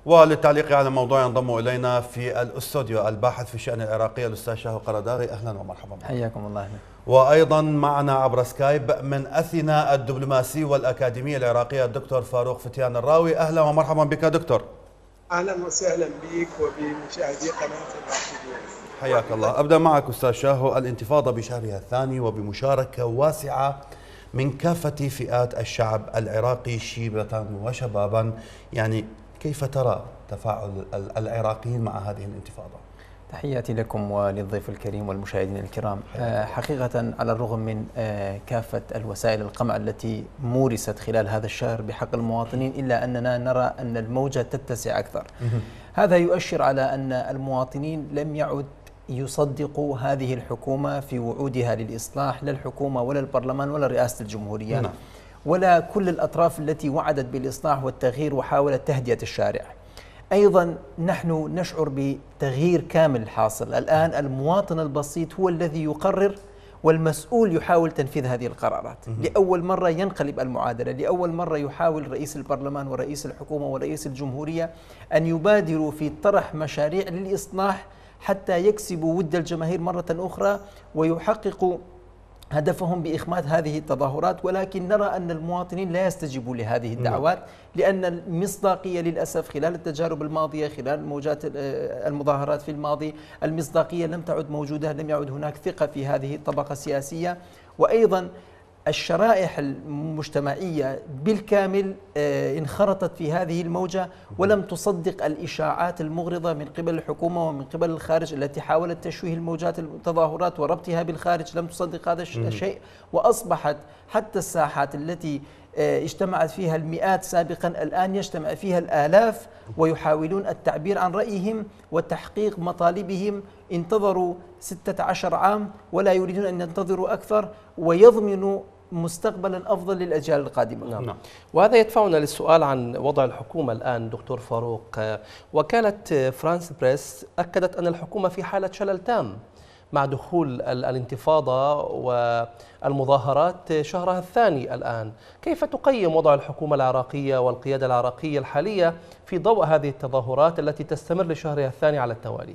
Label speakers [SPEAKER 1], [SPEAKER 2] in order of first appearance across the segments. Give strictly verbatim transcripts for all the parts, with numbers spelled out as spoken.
[SPEAKER 1] وللتعليق على الموضوع ينضم إلينا في الاستوديو الباحث في الشأن العراقي الأستاذ شاهو قرداغي. أهلا ومرحبا بك.
[SPEAKER 2] حياكم الله. أهلا.
[SPEAKER 1] وأيضا معنا عبر سكايب من أثينا الدبلوماسي والأكاديمية العراقية الدكتور فاروق فتيان الراوي. أهلا ومرحبا بك دكتور.
[SPEAKER 3] أهلا وسهلا بك وبمشاهدي قناة الراشدين.
[SPEAKER 1] حياك الله. أبدأ معك أستاذ شاهو. الانتفاضة بشهرها الثاني وبمشاركة واسعة من كافة فئات الشعب العراقي شيبة وشبابا، يعني كيف ترى تفاعل العراقيين مع هذه الانتفاضة؟
[SPEAKER 2] تحياتي لكم وللضيف الكريم والمشاهدين الكرام. حقيقة على الرغم من كافة الوسائل القمع التي مورست خلال هذا الشهر بحق المواطنين، إلا أننا نرى أن الموجة تتسع أكثر. هذا يؤشر على أن المواطنين لم يعد يصدقوا هذه الحكومة في وعودها للإصلاح، لا الحكومة ولا البرلمان ولا رئاسة الجمهورية نعم. ولا كل الأطراف التي وعدت بالإصلاح والتغيير وحاولت تهدئة الشارع. أيضا نحن نشعر بتغيير كامل حاصل الآن. المواطن البسيط هو الذي يقرر والمسؤول يحاول تنفيذ هذه القرارات. لأول مرة ينقلب المعادلة، لأول مرة يحاول رئيس البرلمان ورئيس الحكومة ورئيس الجمهورية أن يبادروا في طرح مشاريع للإصلاح حتى يكسبوا ود الجماهير مرة أخرى ويحققوا هدفهم بإخماد هذه التظاهرات. ولكن نرى أن المواطنين لا يستجيبوا لهذه الدعوات، لأن المصداقية للأسف خلال التجارب الماضية، خلال موجات المظاهرات في الماضي، المصداقية لم تعد موجودة، لم يعد هناك ثقة في هذه الطبقة السياسية. وأيضا الشرائح المجتمعية بالكامل انخرطت في هذه الموجة ولم تصدق الإشاعات المغرضة من قبل الحكومة ومن قبل الخارج التي حاولت تشويه الموجات التظاهرات وربطها بالخارج. لم تصدق هذا الشيء، وأصبحت حتى الساحات التي اجتمعت فيها المئات سابقا الآن يجتمع فيها الآلاف ويحاولون التعبير عن رأيهم وتحقيق مطالبهم. انتظروا ستة عشر عام ولا يريدون أن ينتظروا أكثر ويضمنوا مستقبلا أفضل للأجيال القادمة.
[SPEAKER 4] نعم. وهذا يدفعنا للسؤال عن وضع الحكومة الآن دكتور فاروق. وكالة فرانس بريس أكدت أن الحكومة في حالة شلل تام مع دخول الانتفاضة والمظاهرات شهرها الثاني الآن. كيف تقيم وضع الحكومة العراقية والقيادة العراقية الحالية في ضوء هذه التظاهرات التي تستمر لشهرها الثاني على التوالي؟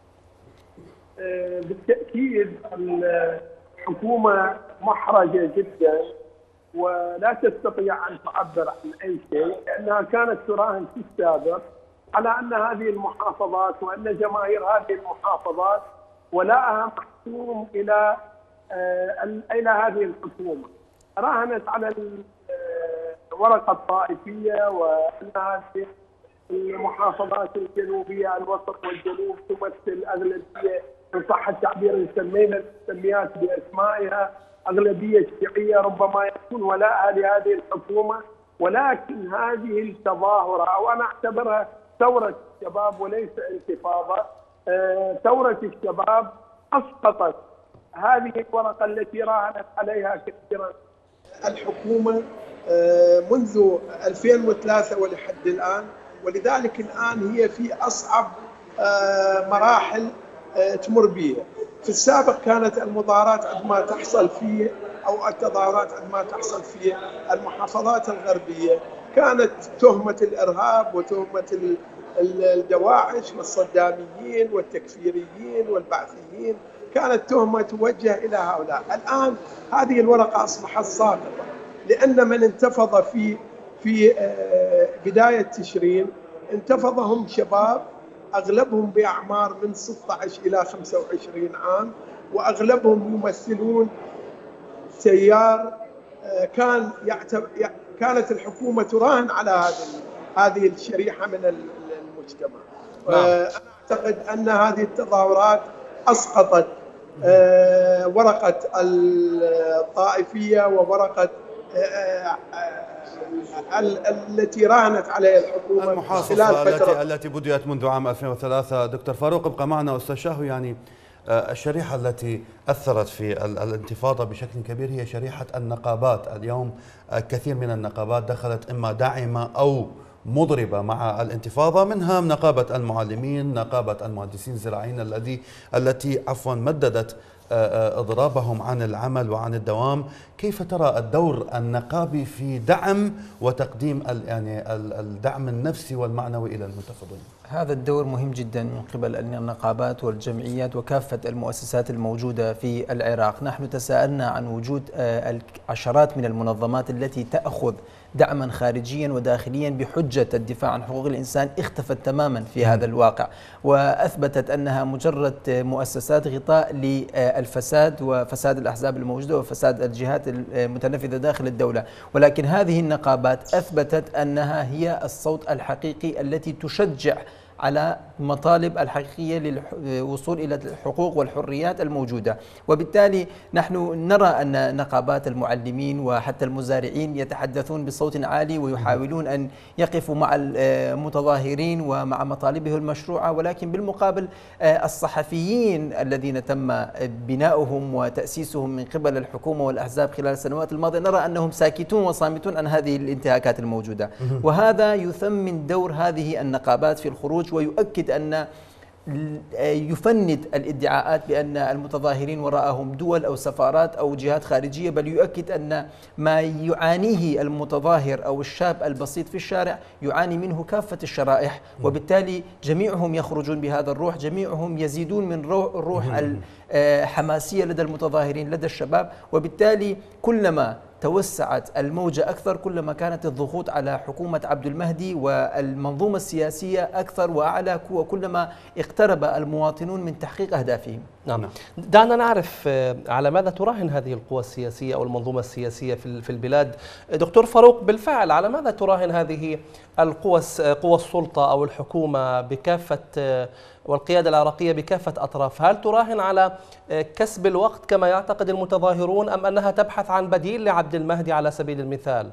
[SPEAKER 3] بالتأكيد الحكومة محرجة جدا ولا تستطيع أن تعبر عن أي شيء، لأنها كانت تراهن في السابق على أن هذه المحافظات وأن جماهير هذه المحافظات ولاءها محكوم إلى إلى هذه الحكومة. راهنت على الورقة الطائفية وأن هذه المحافظات الجنوبية الوسط والجنوب تمثل أغلبية إن صح التعبير نسمينا التسميات بأسمائها أغلبية شيعية، ربما يكون ولاءها لهذه الحكومة. ولكن هذه التظاهرة أو أنا أعتبرها ثورة الشباب وليس انتفاضة، ثورة الشباب أسقطت هذه الورقة التي راهنت عليها كثيرا الحكومة منذ ألفين وثلاثة ولحد الآن، ولذلك الآن هي في أصعب مراحل تمر بها. في السابق كانت المظاهرات عندما تحصل في أو التظاهرات عندما تحصل في المحافظات الغربية كانت تهمة الإرهاب وتهمة الدواعش والصداميين والتكفيريين والبعثيين، كانت تهمة توجه إلى هؤلاء. الآن هذه الورقة أصبحت ساقطة، لأن من انتفض في في بداية تشرين انتفضهم شباب أغلبهم بأعمار من ستة عشر إلى خمسة وعشرين عام، وأغلبهم يمثلون تيار كان يعتبر كانت الحكومة تراهن على هذه هذه الشريحة من المجتمع. أنا أعتقد أن هذه التظاهرات أسقطت ورقة الطائفية وورقة التي راهنت عليها الحكومة
[SPEAKER 1] المحاصصة التي التي بدأت منذ عام ألفين وثلاثة. دكتور فاروق ابقى معنا. أستاذ شاهو، يعني الشريحة التي أثرت في الانتفاضة بشكل كبير هي شريحة النقابات. اليوم كثير من النقابات دخلت إما داعمة أو مضربة مع الانتفاضة، منها نقابة المعلمين، نقابة المهندسين الزراعيين الذي التي عفوا مددت إضرابهم عن العمل وعن الدوام. كيف ترى الدور النقابي في دعم وتقديم يعني الدعم النفسي والمعنوي إلى المنتفضين؟
[SPEAKER 2] هذا الدور مهم جدا من قبل النقابات والجمعيات وكافة المؤسسات الموجودة في العراق. نحن تساءلنا عن وجود عشرات من المنظمات التي تأخذ دعما خارجيا وداخليا بحجة الدفاع عن حقوق الإنسان، اختفت تماما في هذا الواقع، وأثبتت أنها مجرد مؤسسات غطاء للفساد وفساد الأحزاب الموجودة وفساد الجهات المتنفذة داخل الدولة. ولكن هذه النقابات أثبتت أنها هي الصوت الحقيقي التي تشجع على مطالب الحقيقية للوصول إلى الحقوق والحريات الموجودة. وبالتالي نحن نرى أن نقابات المعلمين وحتى المزارعين يتحدثون بصوت عالي ويحاولون أن يقفوا مع المتظاهرين ومع مطالبه المشروعة، ولكن بالمقابل الصحفيين الذين تم بناؤهم وتأسيسهم من قبل الحكومة والأحزاب خلال السنوات الماضية نرى أنهم ساكتون وصامتون عن هذه الانتهاكات الموجودة. وهذا يثمن دور هذه النقابات في الخروج ويؤكد أن يفند الادعاءات بأن المتظاهرين وراءهم دول أو سفارات أو جهات خارجية، بل يؤكد أن ما يعانيه المتظاهر أو الشاب البسيط في الشارع يعاني منه كافة الشرائح، وبالتالي جميعهم يخرجون بهذا الروح، جميعهم يزيدون من الروح الحماسية لدى المتظاهرين لدى الشباب. وبالتالي كلما توسعت الموجة أكثر كلما كانت الضغوط على حكومة عبد المهدي والمنظومة السياسية أكثر وأعلى، وكلما اقترب المواطنون من تحقيق أهدافهم.
[SPEAKER 4] نعم. دعنا نعرف على ماذا تراهن هذه القوى السياسية أو المنظومة السياسية في البلاد. دكتور فاروق، بالفعل على ماذا تراهن هذه القوى قوى السلطة أو الحكومة بكافة والقيادة العراقية بكافة أطراف؟ هل تراهن على كسب الوقت كما يعتقد المتظاهرون أم أنها تبحث عن بديل لعبد المهدي على سبيل المثال؟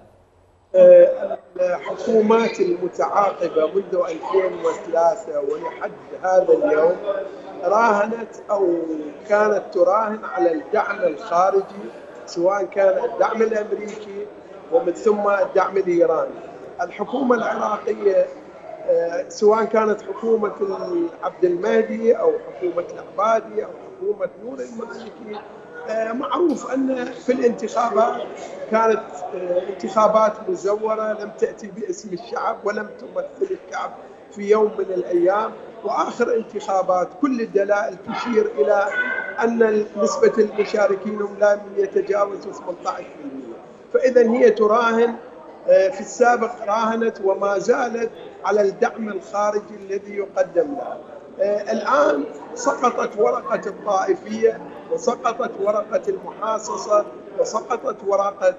[SPEAKER 3] الحكومات المتعاقبة منذ ألفين وثلاثة ولحد هذا اليوم راهنت أو كانت تراهن على الدعم الخارجي، سواء كان الدعم الأمريكي ومن ثم الدعم الإيراني. الحكومة العراقية سواء كانت حكومة عبد المهدي أو حكومة العبادي أو حكومة نور المالكي، معروف أن في الانتخابات كانت انتخابات مزورة لم تأتي باسم الشعب ولم تمثل الشعب في يوم من الأيام. وآخر انتخابات كل الدلائل تشير إلى أن نسبة المشاركين لم يتجاوزوا ثمانية عشر بالمئة. فإذا هي تراهن، في السابق راهنت وما زالت على الدعم الخارجي الذي يقدم لها. الآن سقطت ورقة الطائفية وسقطت ورقة المحاصصة وسقطت ورقة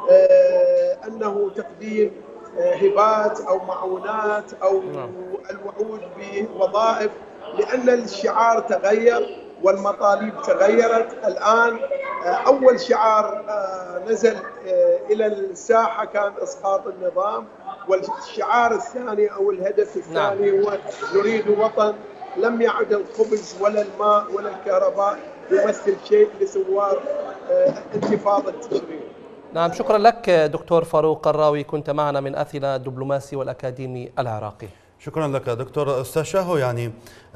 [SPEAKER 3] أنه تقديم هبات أو معونات أو الوعود بوظائف، لأن الشعار تغير والمطالب تغيرت. الآن أول شعار نزل إلى الساحة كان إسقاط النظام، والشعار الثاني أو الهدف الثاني هو نريد وطن لم يعد الخبز ولا الماء ولا الكهرباء يمثل شيء لثوار انتفاضة تشرين.
[SPEAKER 4] نعم، شكرا لك دكتور فاروق قراوي، كنت معنا من أثينا الدبلوماسي والأكاديمي العراقي.
[SPEAKER 1] شكرا لك دكتور. أستاذ شاهو، يعني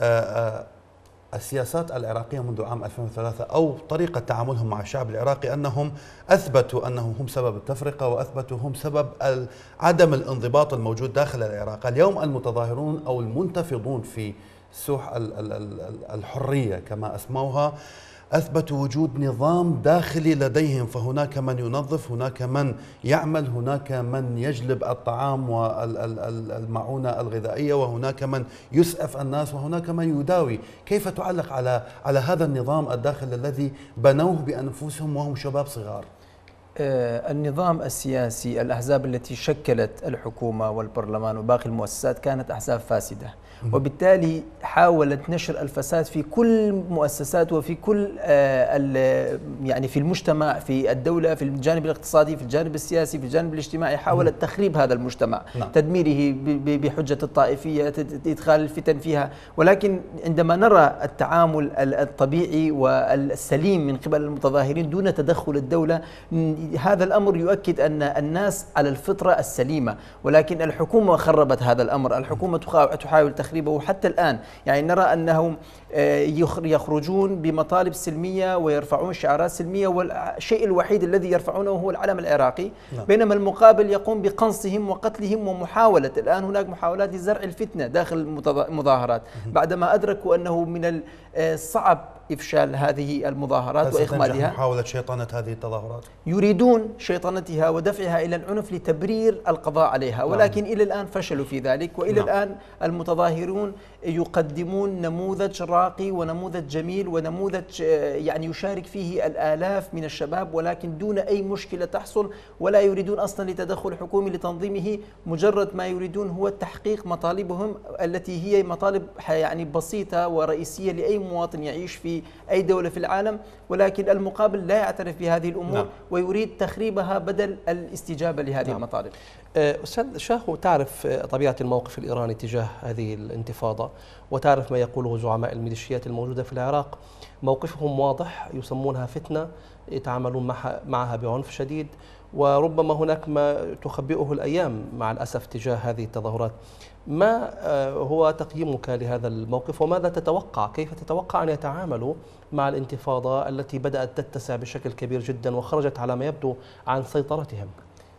[SPEAKER 1] السياسات العراقية منذ عام ألفين وثلاثة أو طريقة تعاملهم مع الشعب العراقي أنهم أثبتوا أنهم هم سبب التفرقة وأثبتوا هم سبب عدم الانضباط الموجود داخل العراق. اليوم المتظاهرون أو المنتفضون في سوح الحرية كما أسموها أثبتوا وجود نظام داخلي لديهم، فهناك من ينظف، هناك من يعمل، هناك من يجلب الطعام والمعونة الغذائية، وهناك من يسعف الناس، وهناك من يداوي. كيف تعلق على على هذا النظام الداخلي الذي بنوه بأنفسهم وهم شباب صغار؟
[SPEAKER 2] النظام السياسي، الأحزاب التي شكلت الحكومة والبرلمان وباقي المؤسسات كانت أحزاب فاسدة، وبالتالي حاولت نشر الفساد في كل مؤسسات وفي كل يعني في المجتمع، في الدولة، في الجانب الاقتصادي، في الجانب السياسي، في الجانب الاجتماعي. حاولت تخريب هذا المجتمع، نعم. تدميره بحجة الطائفية، إدخال الفتن فيها. ولكن عندما نرى التعامل الطبيعي والسليم من قبل المتظاهرين دون تدخل الدولة هذا الأمر يؤكد أن الناس على الفطرة السليمة، ولكن الحكومة خربت هذا الأمر. الحكومة تحاول تخريبه حتى الآن. يعني نرى أنهم يخرجون بمطالب سلمية ويرفعون شعارات سلمية، والشيء الوحيد الذي يرفعونه هو العلم العراقي، بينما المقابل يقوم بقنصهم وقتلهم ومحاولة. الآن هناك محاولات لزرع الفتنة داخل المظاهرات بعدما أدركوا أنه من الصعب إفشال هذه المظاهرات وإخمادها.
[SPEAKER 1] محاولة شيطنة هذه التظاهرات،
[SPEAKER 2] يريدون شيطنتها ودفعها إلى العنف لتبرير القضاء عليها، ولكن إلى الآن فشلوا في ذلك. وإلى نعم. الآن المتظاهرون يقدمون نموذج راقي ونموذج جميل ونموذج يعني يشارك فيه الآلاف من الشباب، ولكن دون أي مشكلة تحصل، ولا يريدون أصلا لتدخل حكومي لتنظيمه. مجرد ما يريدون هو تحقيق مطالبهم التي هي مطالب يعني بسيطة ورئيسية لأي مواطن يعيش في أي دولة في العالم، ولكن المقابل لا يعترف بهذه الأمور نعم. ويريد تخريبها بدل الاستجابة لهذه نعم. المطالب.
[SPEAKER 4] أستاذ شاهو، تعرف طبيعة الموقف الإيراني تجاه هذه الانتفاضة، وتعرف ما يقوله زعماء الميليشيات الموجودة في العراق. موقفهم واضح، يسمونها فتنة، يتعاملون معها بعنف شديد، وربما هناك ما تخبئه الأيام مع الأسف تجاه هذه التظاهرات. ما هو تقييمك لهذا الموقف، وماذا تتوقع، كيف تتوقع أن يتعاملوا مع الانتفاضة التي بدأت تتسع بشكل كبير جدا وخرجت على ما يبدو عن سيطرتهم؟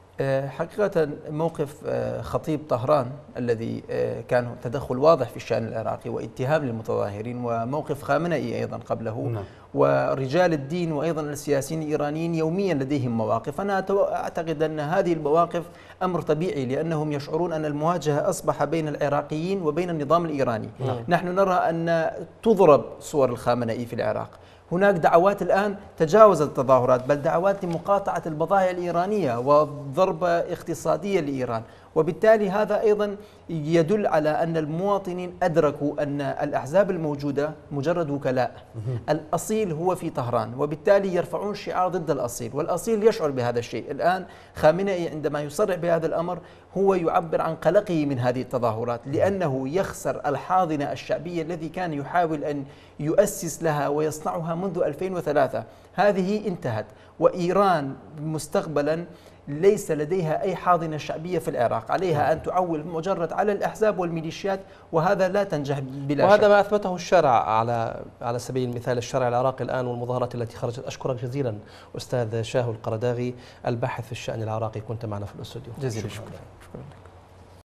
[SPEAKER 2] حقيقة موقف خطيب طهران الذي كان تدخل واضح في الشأن العراقي واتهام للمتظاهرين، وموقف خامنئي أيضا قبله نعم. ورجال الدين وأيضا السياسيين الإيرانيين يوميا لديهم مواقف. أنا أعتقد أن هذه المواقف أمر طبيعي، لأنهم يشعرون أن المواجهة أصبح بين العراقيين وبين النظام الإيراني نعم. نحن نرى أن تضرب صور الخامنئي في العراق. هناك دعوات الآن تجاوزت التظاهرات، بل دعوات لمقاطعة البضائع الإيرانية وضربة اقتصادية لإيران، وبالتالي هذا أيضا يدل على أن المواطنين أدركوا أن الأحزاب الموجودة مجرد وكلاء. الأصيل هو في طهران، وبالتالي يرفعون شعار ضد الأصيل، والأصيل يشعر بهذا الشيء. الآن خامنئي عندما يصرح بهذا الأمر هو يعبر عن قلقه من هذه التظاهرات، لأنه يخسر الحاضنة الشعبية الذي كان يحاول أن يؤسس لها ويصنعها منذ ألفين وثلاثة. هذه انتهت، وإيران مستقبلا ليس لديها أي حاضنة شعبية في العراق، عليها أن تعول مجرد على الأحزاب والميليشيات، وهذا لا تنجح بلا
[SPEAKER 4] وهذا
[SPEAKER 2] شك.
[SPEAKER 4] ما أثبته الشارع، على على سبيل المثال الشارع العراقي الآن والمظاهرات التي خرجت. أشكرك جزيلا أستاذ شاهو القرداغي، الباحث في الشأن العراقي، كنت معنا في الاستوديو.
[SPEAKER 2] جزيلا شكرا. شكرا.